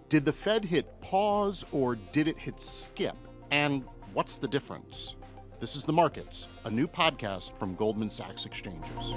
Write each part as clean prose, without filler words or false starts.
Did the Fed hit pause or did it hit skip? And what's the difference? This is The Markets, a new podcast from Goldman Sachs Exchanges.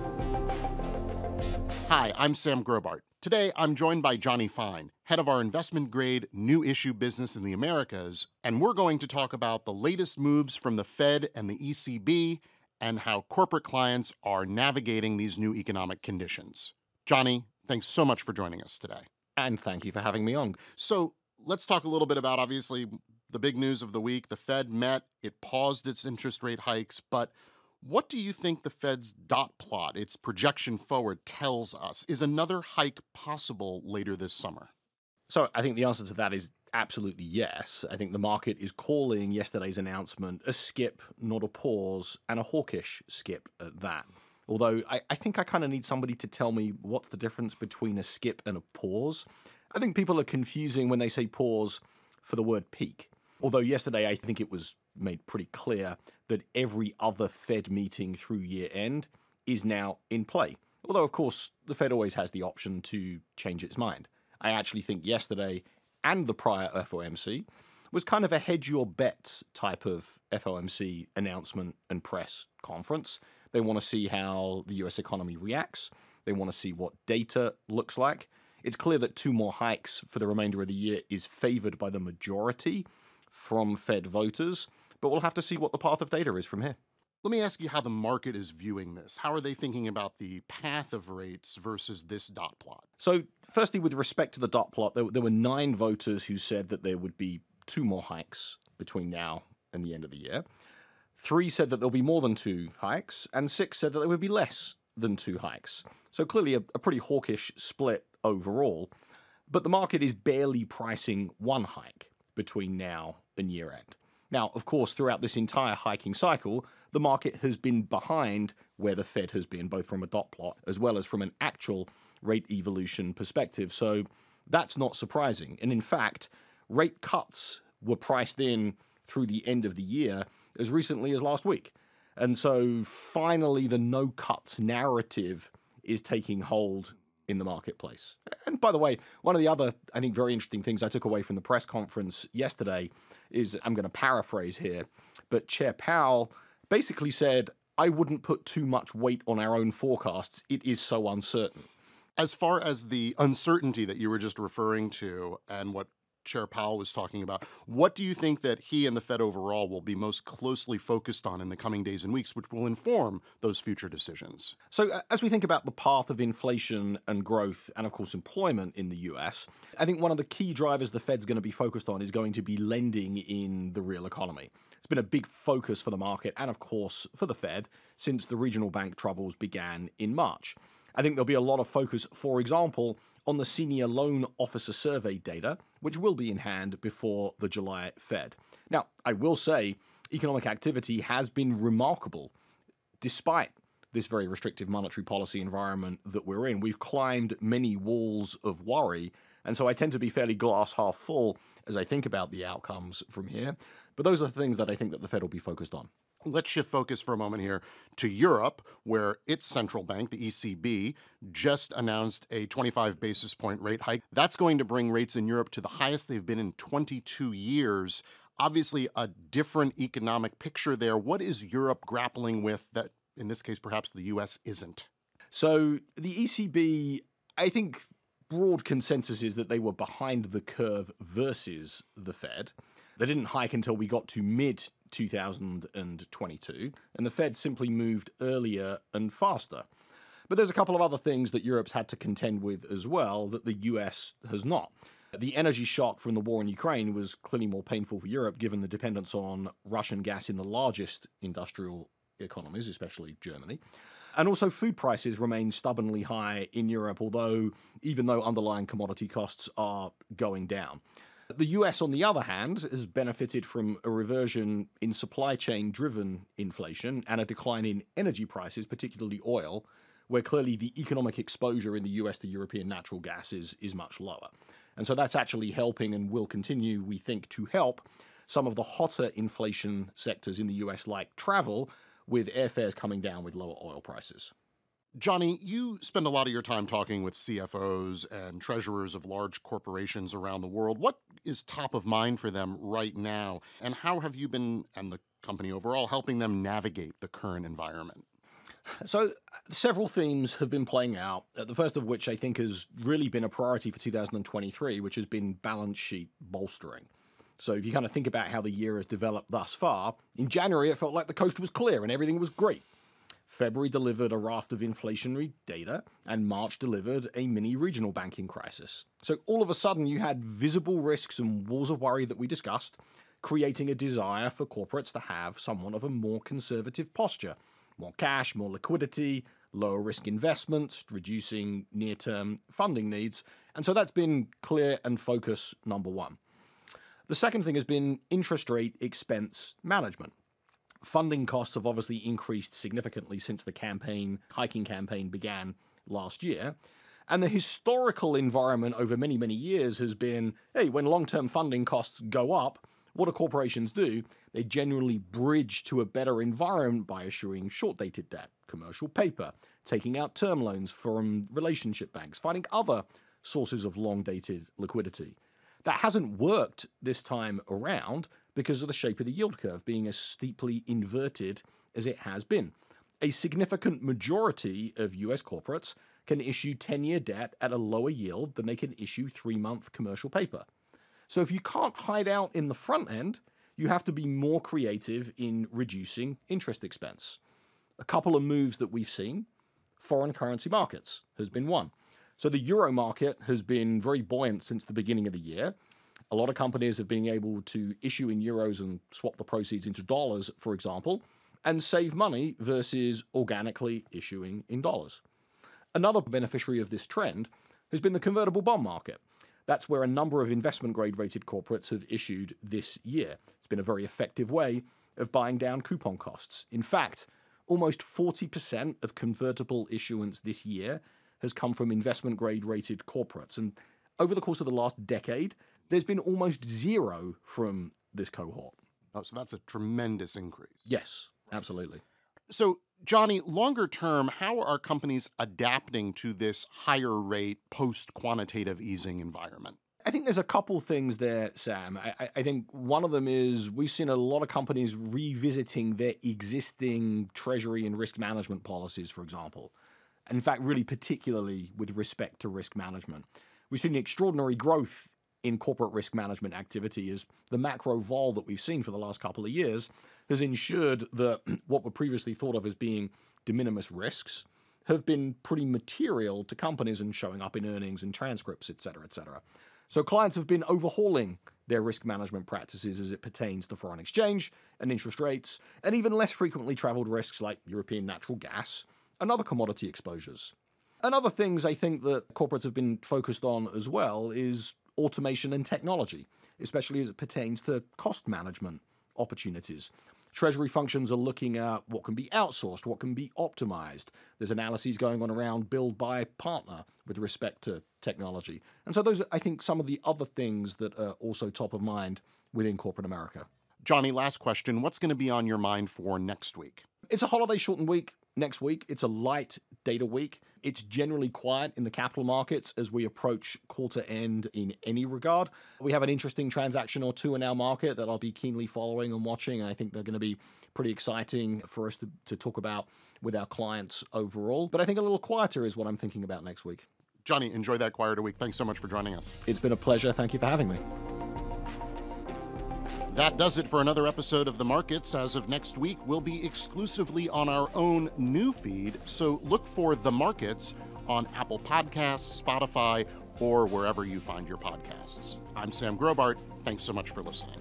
Hi, I'm Sam Grobart. Today, I'm joined by Johnny Fine, head of our investment grade new issue business in the Americas, and we're going to talk about the latest moves from the Fed and the ECB and how corporate clients are navigating these new economic conditions. Johnny, thanks so much for joining us today. And thank you for having me on. So let's talk a little bit about, obviously, the big news of the week. The Fed met, it paused its interest rate hikes, but what do you think the Fed's dot plot, its projection forward, tells us? Is another hike possible later this summer? So I think the answer to that is absolutely yes. I think the market is calling yesterday's announcement a skip, not a pause, and a hawkish skip at that. Although I think I kind of need somebody to tell me what's the difference between a skip and a pause. I think people are confusing when they say pause for the word peak. Although yesterday I think it was made pretty clear that every other Fed meeting through year end is now in play. Although, of course, the Fed always has the option to change its mind. I actually think yesterday and the prior FOMC was kind of a hedge your bets type of FOMC announcement and press conference. They want to see how the US economy reacts. They want to see what data looks like. It's clear that 2 more hikes for the remainder of the year is favored by the majority from Fed voters, but we'll have to see what the path of data is from here. Let me ask you how the market is viewing this. How are they thinking about the path of rates versus this dot plot? So firstly, with respect to the dot plot, there were 9 voters who said that there would be 2 more hikes between now and the end of the year. 3 said that there'll be more than 2 hikes, and 6 said that there would be less than 2 hikes. So clearly a pretty hawkish split overall, but the market is barely pricing 1 hike between now and year end. Now, of course, throughout this entire hiking cycle, the market has been behind where the Fed has been, both from a dot plot as well as from an actual rate evolution perspective. So that's not surprising. And in fact, rate cuts were priced in through the end of the year as recently as last week. And so finally, the no cuts narrative is taking hold in the marketplace. And by the way, one of the other, I think, very interesting things I took away from the press conference yesterday is, I'm going to paraphrase here, but Chair Powell basically said, I wouldn't put too much weight on our own forecasts. It is so uncertain. As far as the uncertainty that you were just referring to and what Chair Powell was talking about, what do you think that he and the Fed overall will be most closely focused on in the coming days and weeks, which will inform those future decisions? So as we think about the path of inflation and growth and, of course, employment in the US, I think one of the key drivers the Fed's going to be focused on is going to be lending in the real economy. It's been a big focus for the market and, of course, for the Fed since the regional bank troubles began in March. I think there'll be a lot of focus, for example, on the senior loan officer survey data, which will be in hand before the July Fed. Now, I will say economic activity has been remarkable despite this very restrictive monetary policy environment that we're in. We've climbed many walls of worry, and so I tend to be fairly glass half full as I think about the outcomes from here. But those are the things that I think that the Fed will be focused on. Let's shift focus for a moment here to Europe, where its central bank, the ECB, just announced a 25 basis point rate hike. That's going to bring rates in Europe to the highest they've been in 22 years. Obviously, a different economic picture there. What is Europe grappling with that, in this case, perhaps the U.S. isn't? So the ECB, I think broad consensus is that they were behind the curve versus the Fed. They didn't hike until we got to mid-2022, and the Fed simply moved earlier and faster. But there's a couple of other things that Europe's had to contend with as well that the US has not. The energy shock from the war in Ukraine was clearly more painful for Europe, given the dependence on Russian gas in the largest industrial economies, especially Germany. And also food prices remain stubbornly high in Europe, even though underlying commodity costs are going down. The US, on the other hand, has benefited from a reversion in supply chain-driven inflation and a decline in energy prices, particularly oil, where clearly the economic exposure in the US to European natural gas is much lower. And so that's actually helping and will continue, we think, to help some of the hotter inflation sectors in the US, like travel, with airfares coming down with lower oil prices. Johnny, you spend a lot of your time talking with CFOs and treasurers of large corporations around the world. What is top of mind for them right now? And how have you been, and the company overall, helping them navigate the current environment? So, several themes have been playing out. The first of which I think has really been a priority for 2023, which has been balance sheet bolstering. So, if you kind of think about how the year has developed thus far, in January it felt like the coast was clear and everything was great. February delivered a raft of inflationary data, and March delivered a mini regional banking crisis. So, all of a sudden, you had visible risks and walls of worry that we discussed, creating a desire for corporates to have somewhat of a more conservative posture. More cash, more liquidity, lower risk investments, reducing near-term funding needs. And so that's been clear and focus number one. The second thing has been interest rate expense management. Funding costs have obviously increased significantly since the hiking campaign began last year. And the historical environment over many, many years has been, hey, when long-term funding costs go up, what do corporations do? They generally bridge to a better environment by issuing short-dated debt, commercial paper, taking out term loans from relationship banks, finding other sources of long-dated liquidity. That hasn't worked this time around because of the shape of the yield curve being as steeply inverted as it has been. A significant majority of US corporates can issue 10-year debt at a lower yield than they can issue 3-month commercial paper. So if you can't hide out in the front end, you have to be more creative in reducing interest expense. A couple of moves that we've seen, foreign currency markets has been one. So the euro market has been very buoyant since the beginning of the year. A lot of companies have been able to issue in euros and swap the proceeds into dollars, for example, and save money versus organically issuing in dollars. Another beneficiary of this trend has been the convertible bond market. That's where a number of investment grade rated corporates have issued this year. It's been a very effective way of buying down coupon costs. In fact, almost 40% of convertible issuance this year has come from investment grade rated corporates. And over the course of the last decade, there's been almost zero from this cohort. Oh, so that's a tremendous increase. Yes, absolutely. So, Johnny, longer term, how are companies adapting to this higher rate post-quantitative easing environment? I think there's a couple things there, Sam. I think one of them is we've seen a lot of companies revisiting their existing treasury and risk management policies, for example. And in fact, really particularly with respect to risk management. We've seen extraordinary growth in corporate risk management activity as the macro vol that we've seen for the last couple of years has ensured that what were previously thought of as being de minimis risks have been pretty material to companies and showing up in earnings and transcripts, et cetera, et cetera. So clients have been overhauling their risk management practices as it pertains to foreign exchange and interest rates, and even less frequently traveled risks like European natural gas and other commodity exposures. And other things I think that corporates have been focused on as well is automation and technology, especially as it pertains to cost management opportunities. Treasury functions are looking at what can be outsourced, what can be optimized. There's analyses going on around build, buy, partner with respect to technology. And so those are, I think, some of the other things that are also top of mind within corporate America. Johnny, last question. What's going to be on your mind for next week? It's a holiday shortened week. Next week, it's a light data week. It's generally quiet in the capital markets as we approach quarter end in any regard. We have an interesting transaction or two in our market that I'll be keenly following and watching. And I think they're going to be pretty exciting for us to talk about with our clients overall. But I think a little quieter is what I'm thinking about next week. Johnny, enjoy that quieter week. Thanks so much for joining us. It's been a pleasure. Thank you for having me. That does it for another episode of The Markets. As of next week, we'll be exclusively on our own new feed, so look for The Markets on Apple Podcasts, Spotify, or wherever you find your podcasts. I'm Sam Grobart. Thanks so much for listening.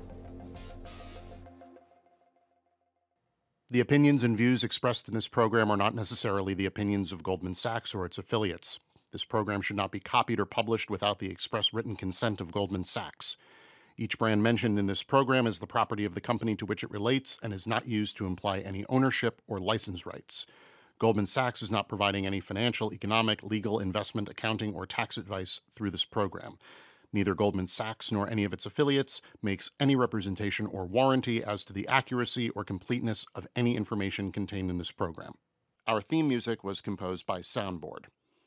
The opinions and views expressed in this program are not necessarily the opinions of Goldman Sachs or its affiliates. This program should not be copied or published without the express written consent of Goldman Sachs. Each brand mentioned in this program is the property of the company to which it relates and is not used to imply any ownership or license rights. Goldman Sachs is not providing any financial, economic, legal, investment, accounting, or tax advice through this program. Neither Goldman Sachs nor any of its affiliates makes any representation or warranty as to the accuracy or completeness of any information contained in this program. Our theme music was composed by Soundboard.